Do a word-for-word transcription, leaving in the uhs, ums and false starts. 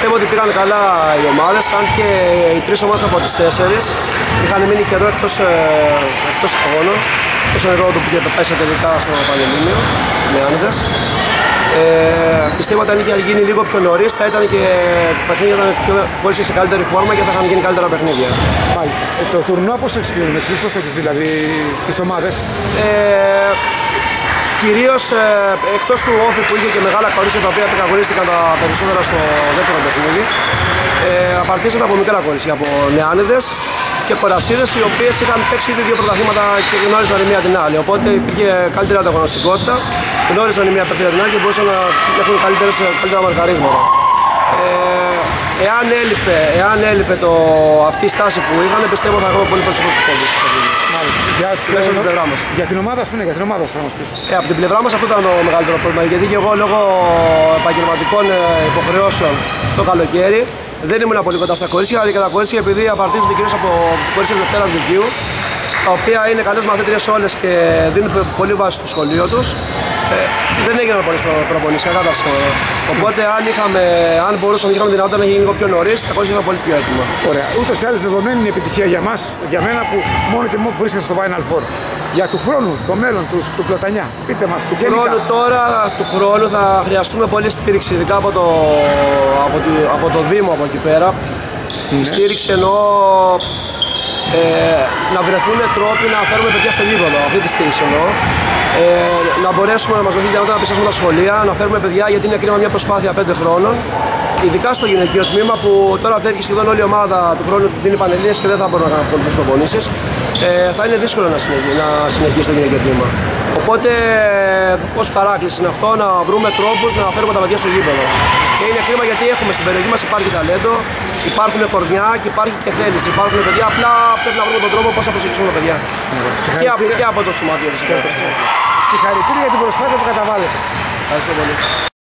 πιστεύω ότι πήγαν καλά οι ομάδες, αν και οι τρεις ομάδες από τις τέσσερις είχαν μείνει καιρό εκτός, ε, εκτός αγώνων. Τόσο νερό του πήγε πέσει τελικά στο Πανελλήνιο, στους Νεάνιδες. Ε, πιστεύω ότι αν είχε γίνει λίγο πιο νωρίς θα ήταν και το παιχνίδι ήταν πιο, χωρίς σε καλύτερη φόρμα και θα είχαν γίνει καλύτερα παιχνίδια. Μάλιστα. Ε, το τουρνουά πώς έχεις κλείνει, εσείς πώς το έχεις δηλαδή τις ομάδες? Ε, κυρίως ε, εκτός του Όφη που είχε και μεγάλα κορίτσια τα οποία πρωταγωνίστηκαν τα περισσότερα στο δεύτερο παιχνίδι, ε, απαρτίζονται από μικρά κορίτσια, από Νεάνιδες και κορασίδες οι οποίες είχαν παίξει ήδη δύο πρωταθλήματα και γνώριζαν η μία την άλλη. Οπότε υπήρχε καλύτερη ανταγωνιστικότητα, γνώριζαν η μία παιχνίδια την άλλη και μπορούσαν να έχουν καλύτερα μαρκαρίσματα. Ε, εάν έλειπε, εάν έλειπε το, αυτή η στάση που είχαν, πιστεύω θα έχουμε πολύ περισσότερους πόντους. Για, Μέσω την πλευρά μας. Για την ομάδα σου, ναι, για την ομάδα σου θα μας πεις. Ε, από την πλευρά μας αυτό ήταν το μεγαλύτερο πρόβλημα. Γιατί και εγώ λόγω επαγγελματικών υποχρεώσεων το καλοκαίρι δεν ήμουν πολύ κοντά στα κορίτσια, αλλά και τα κορίτσια επειδή απαρτίζονται κυρίως από κορίτσια Δευτέρας Λυκείου, τα οποία είναι καλές μαθήτριες όλες και δίνουν πολύ βάση στο σχολείο τους. Ε, δεν έγιναν πολλές προπονήσεις, κατά τα ψυχολογία. Οπότε αν, είχαμε, αν μπορούσαμε να είχαμε δυνατότητα να γίνει λίγο πιο νωρίς, τα κορίτσια ήταν πολύ πιο έτοιμα. Ωραία. Ούτως ή άλλως δεδομένη είναι η επιτυχία για μας, για μένα που μόνο και μόνο βρίσκεται στο Final Four. Για του χρόνου, το μέλλον του, του Πλωτανιά, πείτε μας. Του χρόνου τώρα, του χρόνου θα χρειαστούμε πολύ στήριξη, ειδικά από το, από το, από το Δήμο από εκεί πέρα. Ναι. Στήριξη εννοώ ε, να βρεθούν τρόποι να φέρουμε παιδιά στο γήπεδο, αυτή τη στήριξη εννοώ. Ε, να μπορέσουμε να μας δοθεί δυνατότητα να πιστώσουμε τα σχολεία, να φέρουμε παιδιά γιατί είναι κρίμα μια προσπάθεια πέντε χρόνων. Ειδικά στο γυναικείο τμήμα που τώρα φεύγει σχεδόν όλη η ομάδα του χρόνου δίνει πανελλήνιες και δεν θα μπορούν να κάνουν τις προπονήσεις. Ε, θα είναι δύσκολο να συνεχίσει, να συνεχίσει το γυναικείο τμήμα. Οπότε, ως παράκληση είναι αυτό, να βρούμε τρόπους να φέρουμε τα παιδιά στο γήπεδο. Και είναι κρίμα γιατί έχουμε στην περιοχή μας υπάρχει ταλέντο, υπάρχουν κορμιά και υπάρχει και θέληση. Υπάρχουν παιδιά, απλά πρέπει να βρούμε τον τρόπο πώς θα προσεγγίσουμε τα παιδιά. Και από, και από το σωματείο της. Συγχαρητήρια για την προσπάθεια που καταβάλλετε. Ευχαριστώ πολύ.